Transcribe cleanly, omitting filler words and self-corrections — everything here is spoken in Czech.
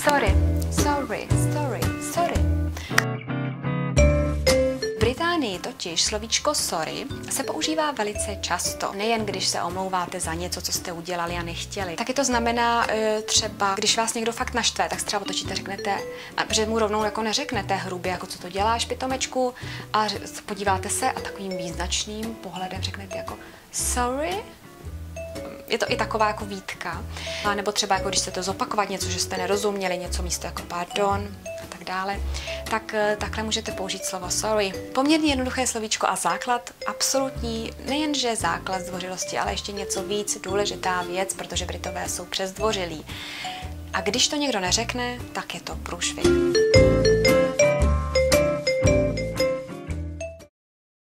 Sorry, sorry, sorry, sorry. V Británii totiž slovíčko sorry se používá velice často. Nejen když se omlouváte za něco, co jste udělali a nechtěli. Taky to znamená třeba, když vás někdo fakt naštve, tak třeba otočíte, řeknete, že mu rovnou jako neřeknete hrubě, jako co to děláš, pitomečku, a podíváte se a takovým význačným pohledem řeknete jako sorry. Je to i taková jako výtka. A nebo třeba jako když chcete zopakovat něco, že jste nerozuměli, něco místo jako pardon a tak dále, tak takhle můžete použít slovo sorry. Poměrně jednoduché slovíčko a základ absolutní, nejenže základ zdvořilosti, ale ještě něco víc, důležitá věc, protože Britové jsou přezdvořilí. A když to někdo neřekne, tak je to průšvih.